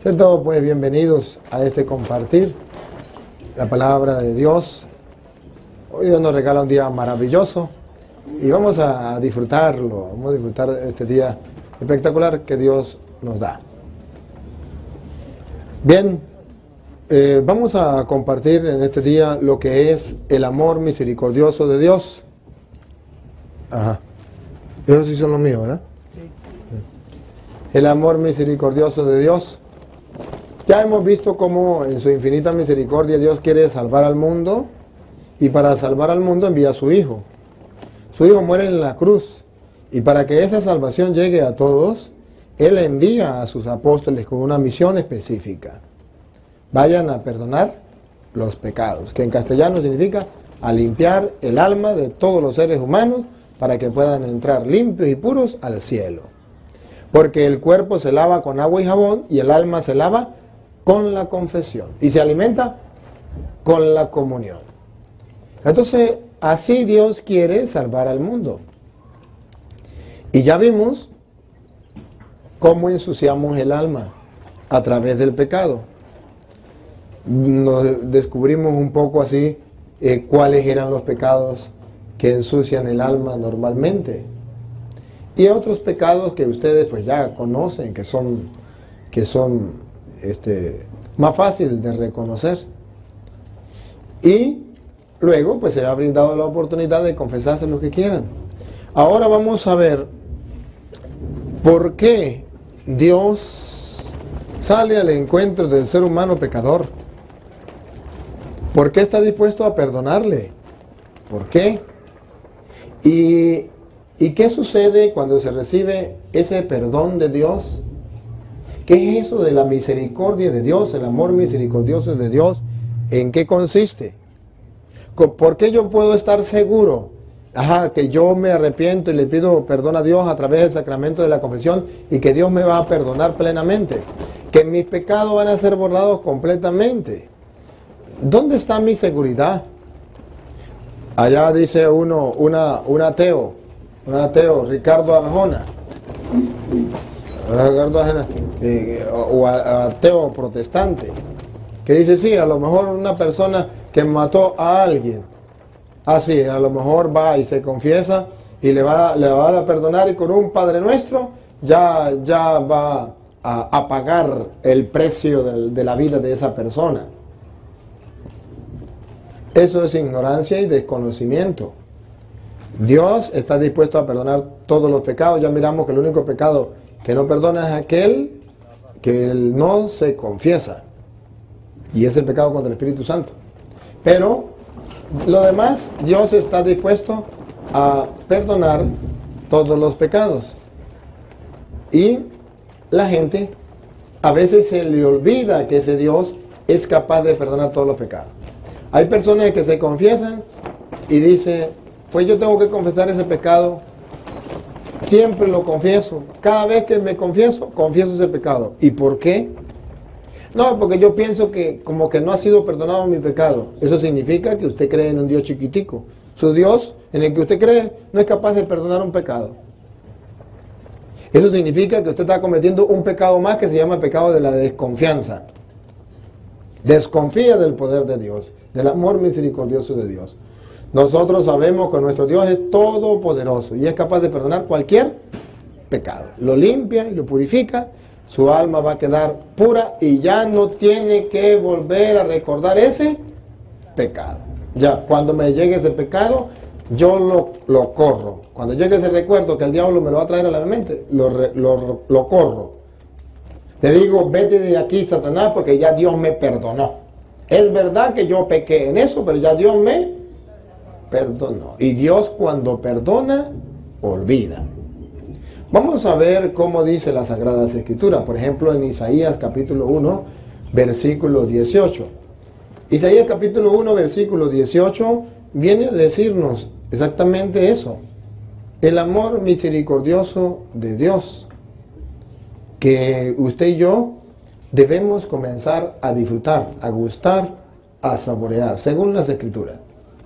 Sean todos pues bienvenidos a este compartir la palabra de Dios. Hoy Dios nos regala un día maravilloso y vamos a disfrutarlo, vamos a disfrutar de este día espectacular que Dios nos da. Bien, vamos a compartir en este día lo que es el amor misericordioso de Dios. Ajá. Esos sí son los míos, ¿verdad? Sí. El amor misericordioso de Dios. Ya hemos visto cómo en su infinita misericordia Dios quiere salvar al mundo y para salvar al mundo envía a su Hijo. Su Hijo muere en la cruz y para que esa salvación llegue a todos, Él envía a sus apóstoles con una misión específica. Vayan a perdonar los pecados, que en castellano significa a limpiar el alma de todos los seres humanos para que puedan entrar limpios y puros al cielo. Porque el cuerpo se lava con agua y jabón y el alma se lava con la confesión y se alimenta con la comunión. Entonces, así Dios quiere salvar al mundo. Y ya vimos cómo ensuciamos el alma a través del pecado. Nos descubrimos un poco así cuáles eran los pecados que ensucian el alma normalmente. Y otros pecados que ustedes pues ya conocen, que son más fácil de reconocer. Y luego pues se ha brindado la oportunidad de confesarse lo que quieran. Ahora vamos a ver por qué Dios sale al encuentro del ser humano pecador. ¿Por qué está dispuesto a perdonarle? ¿Por qué? ¿Y qué sucede cuando se recibe ese perdón de Dios? ¿Qué es eso de la misericordia de Dios, el amor misericordioso de Dios? ¿En qué consiste? ¿Por qué yo puedo estar seguro que yo me arrepiento y le pido perdón a Dios a través del sacramento de la confesión y que Dios me va a perdonar plenamente? Que mis pecados van a ser borrados completamente. ¿Dónde está mi seguridad? Allá dice un ateo, Ricardo Arjona, o ateo protestante, que dice, sí, a lo mejor una persona que mató a alguien, así, a lo mejor va y se confiesa y le va a perdonar y con un Padre Nuestro ya va a pagar el precio de la vida de esa persona. Eso es ignorancia y desconocimiento. Dios está dispuesto a perdonar todos los pecados. Ya miramos que el único pecado que no perdona es aquel que él no se confiesa. Y es el pecado contra el Espíritu Santo. Pero lo demás, Dios está dispuesto a perdonar todos los pecados. Y la gente a veces se le olvida que ese Dios es capaz de perdonar todos los pecados. Hay personas que se confiesan y dicen, pues yo tengo que confesar ese pecado, siempre lo confieso, cada vez que me confieso ese pecado. ¿Y por qué? No, porque yo pienso que como que no ha sido perdonado mi pecado. Eso significa que usted cree en un Dios chiquitico. Su Dios, en el que usted cree, no es capaz de perdonar un pecado. Eso significa que usted está cometiendo un pecado más que se llama el pecado de la desconfianza. Desconfía del poder de Dios, del amor misericordioso de Dios. Nosotros sabemos que nuestro Dios es todopoderoso y es capaz de perdonar cualquier pecado. Lo limpia y lo purifica, su alma va a quedar pura y ya no tiene que volver a recordar ese pecado. Ya, cuando me llegue ese pecado, yo lo corro. Cuando llegue ese recuerdo que el diablo me lo va a traer a la mente, lo corro. Le digo, vete de aquí, Satanás, porque ya Dios me perdonó. Es verdad que yo pequé en eso, pero ya Dios me perdonó. Y Dios cuando perdona, olvida. Vamos a ver cómo dice las Sagradas Escrituras. Por ejemplo, en Isaías capítulo 1, versículo 18. Isaías capítulo 1, versículo 18, viene a decirnos exactamente eso. El amor misericordioso de Dios, que usted y yo debemos comenzar a disfrutar, a gustar, a saborear, según las Escrituras.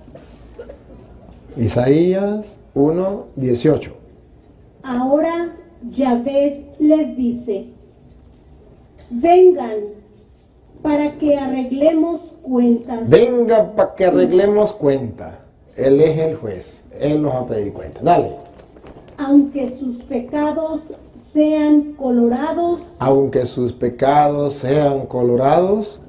Isaías 1, 18. Ahora Yahvé les dice, vengan para que arreglemos cuentas. Venga para que arreglemos cuenta. Él es el juez. Él nos va a pedir cuenta. Dale. Aunque sus pecados sean colorados, Aunque sus pecados sean colorados,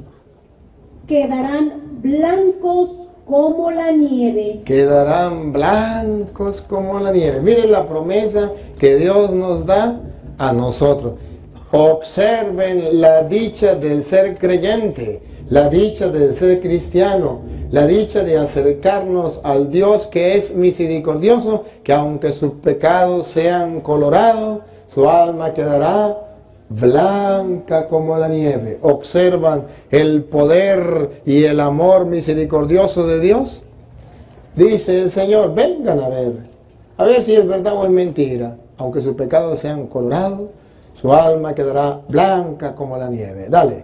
quedarán blancos como la nieve. quedarán blancos como la nieve. Miren la promesa que Dios nos da a nosotros. Observen la dicha del ser creyente, la dicha del ser cristiano, la dicha de acercarnos al Dios que es misericordioso, que aunque sus pecados sean colorados, su alma quedará blanca como la nieve. ¿Observan el poder y el amor misericordioso de Dios? Dice el Señor, vengan a ver si es verdad o es mentira. Aunque sus pecados sean colorados, su alma quedará blanca como la nieve. Dale.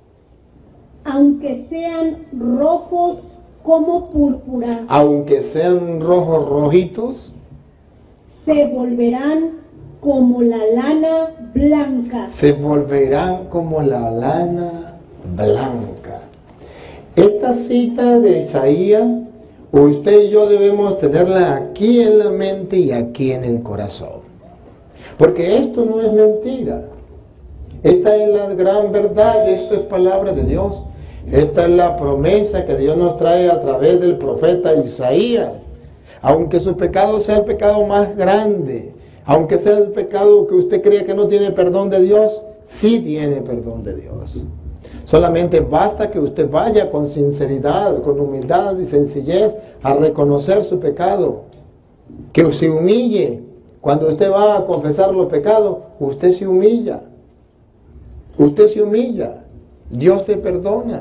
Aunque sean rojos como púrpura, Aunque sean rojos rojitos, se volverán como la lana blanca. se volverán como la lana blanca. Esta cita de Isaías, usted y yo debemos tenerla aquí en la mente y aquí en el corazón. Porque esto no es mentira. Esta es la gran verdad, esto es palabra de Dios. Esta es la promesa que Dios nos trae a través del profeta Isaías. Aunque su pecado sea el pecado más grande, aunque sea el pecado que usted crea que no tiene perdón de Dios, sí tiene perdón de Dios. Solamente basta que usted vaya con sinceridad, con humildad y sencillez a reconocer su pecado. Que se humille. Cuando usted va a confesar los pecados, usted se humilla. Usted se humilla. Dios te perdona.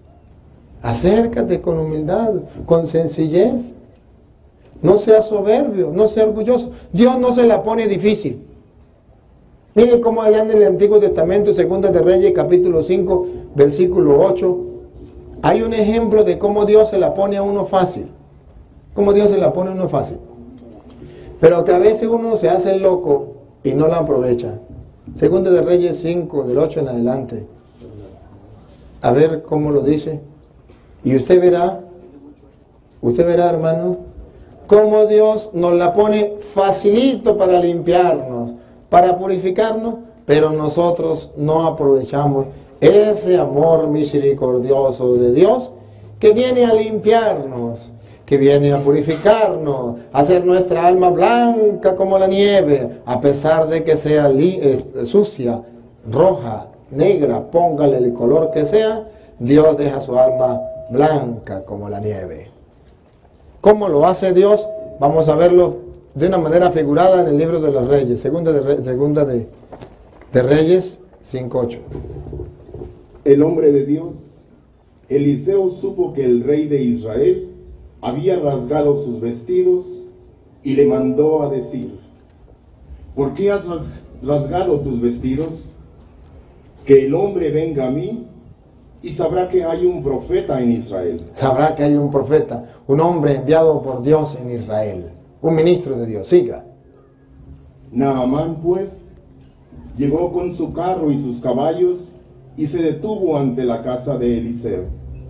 Acércate con humildad, con sencillez. No sea soberbio, no sea orgulloso. Dios no se la pone difícil. Miren cómo allá en el Antiguo Testamento, Segunda de Reyes, capítulo 5, versículo 8, hay un ejemplo de cómo Dios se la pone a uno fácil. Cómo Dios se la pone a uno fácil. Pero que a veces uno se hace el loco y no la aprovecha. Segunda de Reyes 5, del 8 en adelante. A ver cómo lo dice. Y usted verá, hermano, cómo Dios nos la pone facilito para limpiarnos, para purificarnos, pero nosotros no aprovechamos ese amor misericordioso de Dios que viene a limpiarnos, que viene a purificarnos, a hacer nuestra alma blanca como la nieve, a pesar de que sea sucia, roja, negra, póngale el color que sea, Dios deja su alma blanca como la nieve. ¿Cómo lo hace Dios? Vamos a verlo de una manera figurada en el libro de los Reyes, segunda de Reyes 5:8. El hombre de Dios, Eliseo, supo que el rey de Israel había rasgado sus vestidos y le mandó a decir: ¿por qué has rasgado tus vestidos? Que el hombre venga a mí y sabrá que hay un profeta en Israel. Sabrá que hay un profeta, un hombre enviado por Dios en Israel, un ministro de Dios. Siga. Naamán pues llegó con su carro y sus caballos y se detuvo ante la casa de Eliseo.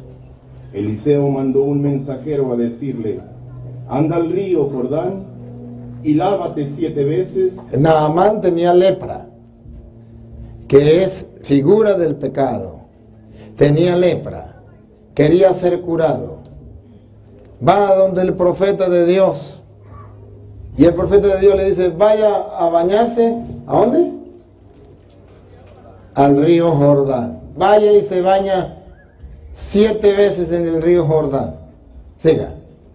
Eliseo mandó un mensajero a decirle: anda al río Jordán y lávate 7 veces. Naamán tenía lepra, que es figura del pecado. Tenía lepra, quería ser curado. Va a donde el profeta de Dios, y el profeta de Dios le dice: vaya a bañarse. ¿A dónde? Al río Jordán. Vaya y se baña 7 veces en el río Jordán. Siga.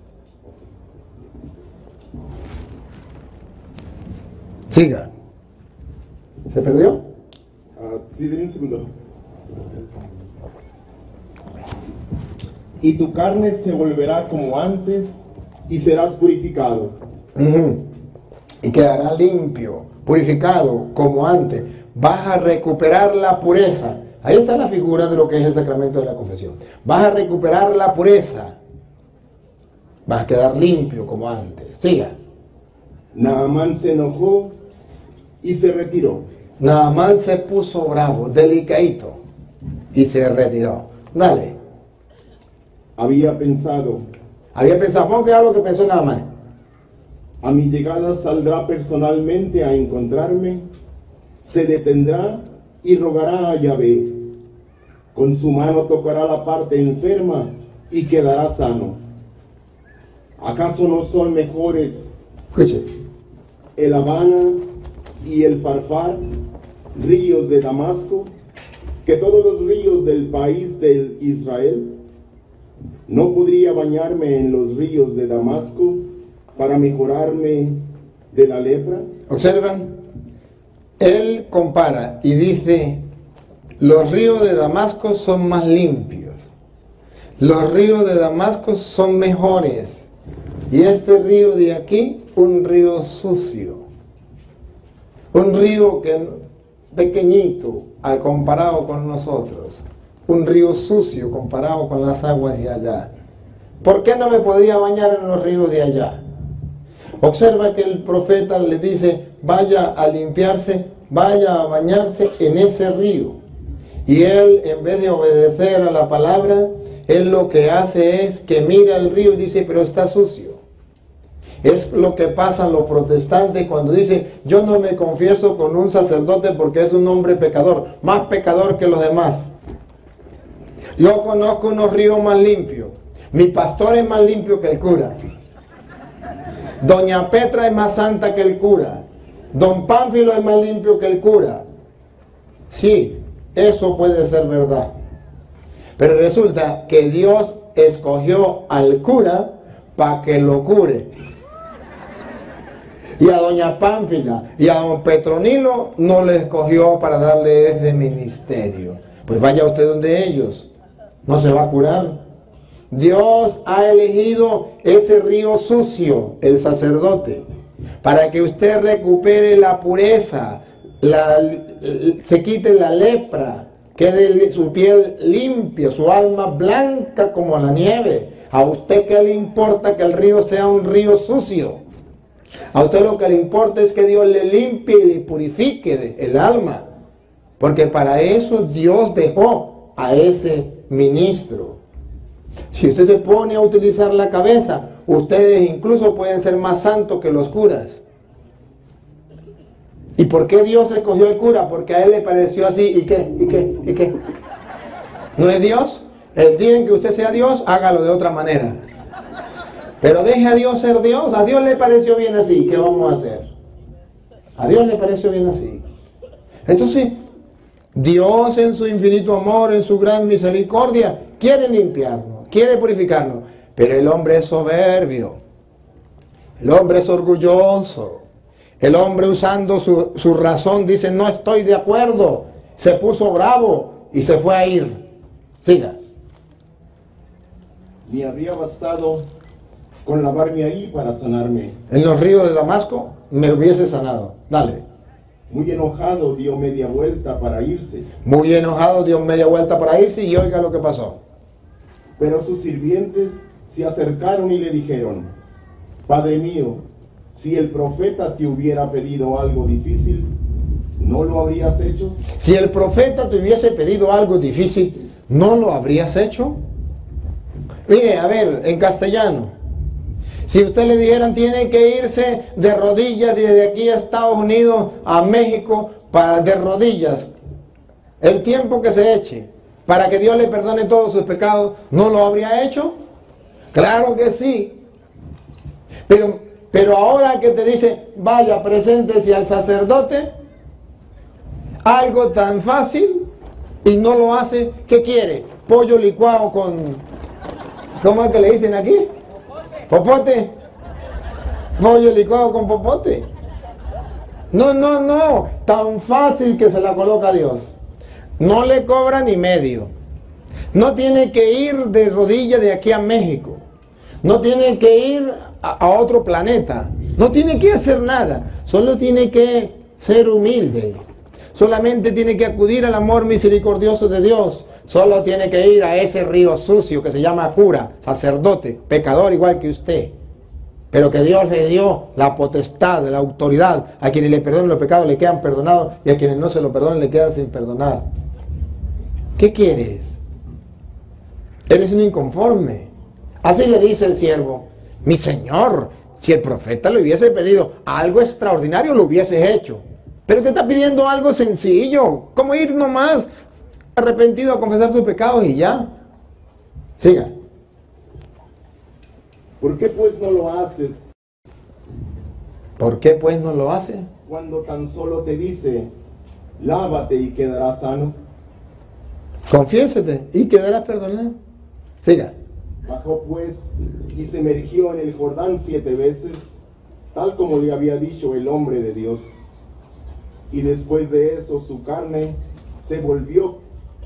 Siga. ¿Se perdió? Sí, dame un segundo. Y tu carne se volverá como antes y serás purificado. Y quedará limpio, purificado como antes. Vas a recuperar la pureza. Ahí está la figura de lo que es el sacramento de la confesión. Vas a recuperar la pureza. Vas a quedar limpio como antes. Siga. Naamán se enojó y se retiró. Naamán se puso bravo, delicadito, y se retiró. Dale. Había pensado, Vamos a ver lo que pensó Naamán. a mi llegada saldrá personalmente a encontrarme, se detendrá y rogará a Yahvé. Con su mano tocará la parte enferma y quedará sano. ¿Acaso no son mejores Escuche. el Habana y el Farfar, ríos de Damasco, que todos los ríos del país de Israel? ¿No podría bañarme en los ríos de Damasco para mejorarme de la lepra? Observan, él compara y dice, los ríos de Damasco son más limpios, los ríos de Damasco son mejores, y este río de aquí, un río sucio, un río que pequeñito al comparado con nosotros, un río sucio comparado con las aguas de allá. ¿Por qué no me podría bañar en los ríos de allá? Observa que el profeta le dice, vaya a limpiarse, vaya a bañarse en ese río. Y él, en vez de obedecer a la palabra, él lo que hace es que mira el río y dice, pero está sucio. Es lo que pasa a los protestantes cuando dicen, yo no me confieso con un sacerdote porque es un hombre pecador, más pecador que los demás. Yo conozco unos ríos más limpios. Mi pastor es más limpio que el cura. Doña Petra es más santa que el cura. Don Pánfilo es más limpio que el cura. Sí, eso puede ser verdad. Pero resulta que Dios escogió al cura para que lo cure. Y a doña Pánfila y a don Petronilo no le escogió para darle ese ministerio. Pues vaya usted donde ellos. No se va a curar. Dios ha elegido ese río sucio, el sacerdote, para que usted recupere la pureza, se quite la lepra, quede su piel limpia, su alma blanca como la nieve. ¿A usted qué le importa que el río sea un río sucio? A usted lo que le importa es que Dios le limpie y le purifique el alma, porque para eso Dios dejó a ese ministro. Si usted se pone a utilizar la cabeza, ustedes incluso pueden ser más santos que los curas. ¿Y por qué Dios escogió el cura? Porque a él le pareció así. ¿Y qué? ¿No es Dios? El día en que usted sea Dios, hágalo de otra manera. Pero deje a Dios ser Dios. A Dios le pareció bien así. ¿Qué vamos a hacer? A Dios le pareció bien así. Entonces, Dios en su infinito amor, en su gran misericordia, quiere limpiarnos, quiere purificarnos. Pero el hombre es soberbio. El hombre es orgulloso. El hombre usando su razón dice, no estoy de acuerdo. Se puso bravo y se fue a ir. Siga. Ni habría bastado con lavarme ahí para sanarme. En los ríos de Damasco me hubiese sanado. Dale. Muy enojado dio media vuelta para irse. Muy enojado dio media vuelta para irse y oiga lo que pasó. Pero sus sirvientes se acercaron y le dijeron, Padre mío, si el profeta te hubiera pedido algo difícil, ¿no lo habrías hecho? Si el profeta te hubiese pedido algo difícil, ¿no lo habrías hecho? Mire, a ver, en castellano, si usted le dijeran tiene que irse de rodillas desde aquí a Estados Unidos a México de rodillas, el tiempo que se eche para que Dios le perdone todos sus pecados, ¿no lo habría hecho? Claro que sí. Pero ahora que te dice, vaya, preséntese al sacerdote, algo tan fácil y no lo hace, ¿qué quiere? Pollo licuado con, ¿cómo es que le dicen aquí? Popote. Pollo licuado con popote. No, tan fácil que se la coloca a Dios. No le cobra ni medio. No tiene que ir de rodillas de aquí a México. No tiene que ir a otro planeta. No tiene que hacer nada. Solo tiene que ser humilde. Solamente tiene que acudir al amor misericordioso de Dios. Solo tiene que ir a ese río sucio que se llama cura, sacerdote, pecador igual que usted. pero que Dios le dio la potestad, la autoridad. A quienes le perdonen los pecados le quedan perdonados, y a quienes no se lo perdonen le quedan sin perdonar. ¿Qué quieres? Eres un inconforme. Así le dice el siervo: mi señor, si el profeta le hubiese pedido algo extraordinario, lo hubieses hecho. Pero te está pidiendo algo sencillo, como ir nomás arrepentido a confesar sus pecados y ya. Siga. ¿Por qué pues no lo haces? ¿Por qué pues no lo hace? Cuando tan solo te dice, lávate y quedarás sano. Confiésate y quedarás perdonado. Siga. Bajó pues y se emergió en el Jordán 7 veces, tal como le había dicho el hombre de Dios. Y después de eso su carne se volvió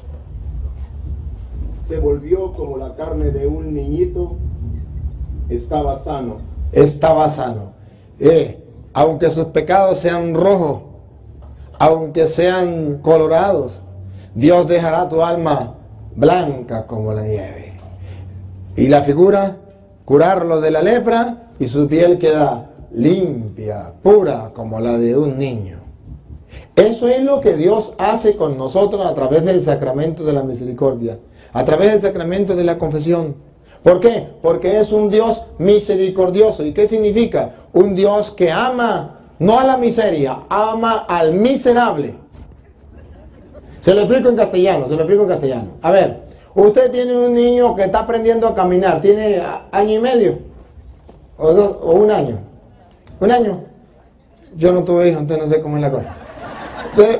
como la carne de un niñito. Estaba sano. Estaba sano. Aunque sus pecados sean rojos, aunque sean colorados, Dios dejará tu alma blanca como la nieve. Y la figura, curarlo de la lepra, y su piel queda limpia, pura como la de un niño. Eso es lo que Dios hace con nosotros a través del sacramento de la misericordia, a través del sacramento de la confesión. ¿Por qué? Porque es un Dios misericordioso. ¿Y qué significa? Un Dios que ama no a la miseria, ama al miserable. Se lo explico en castellano, A ver, usted tiene un niño que está aprendiendo a caminar, tiene año y medio, o un año. ¿Un año? Yo no tuve hijos, entonces no sé cómo es la cosa. Entonces,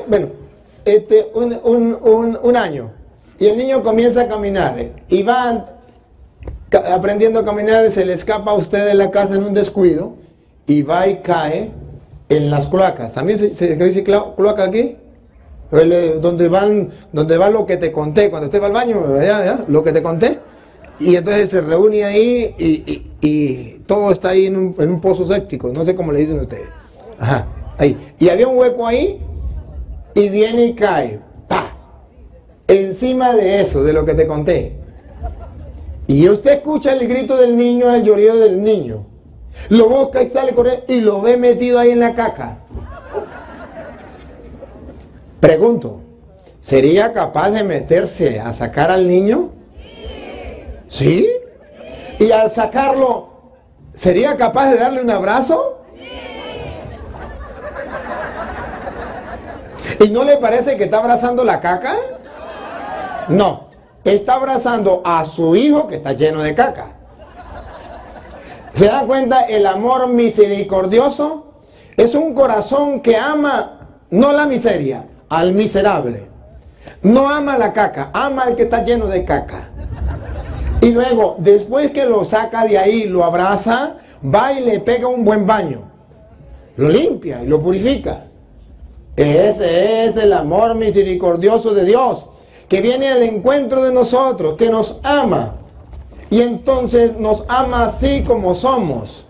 bueno, un año. Y el niño comienza a caminar, y va aprendiendo a caminar, se le escapa a usted de la casa en un descuido, y va y cae en las cloacas. ¿También se dice cloaca aquí? Donde va lo que te conté, cuando usted va al baño, lo que te conté, y entonces se reúne ahí y todo está ahí en un pozo séptico, no sé cómo le dicen ustedes. Ajá, ahí. Y había un hueco ahí, y viene y cae, ¡pa!, encima de eso, de lo que te conté. Y usted escucha el grito del niño, el llorido del niño. Lo busca y sale corriendo y lo ve metido ahí en la caca. Pregunto, ¿sería capaz de meterse a sacar al niño? ¿Sí? Y al sacarlo, ¿sería capaz de darle un abrazo? ¿Y no le parece que está abrazando la caca? No, está abrazando a su hijo que está lleno de caca. ¿Se da cuenta? El amor misericordioso es un corazón que ama no la miseria, al miserable. No ama la caca, ama al que está lleno de caca. Y luego, después que lo saca de ahí, lo abraza, va y le pega un buen baño. Lo limpia y lo purifica. Ese es el amor misericordioso de Dios, que viene al encuentro de nosotros, que nos ama. Y entonces nos ama así como somos.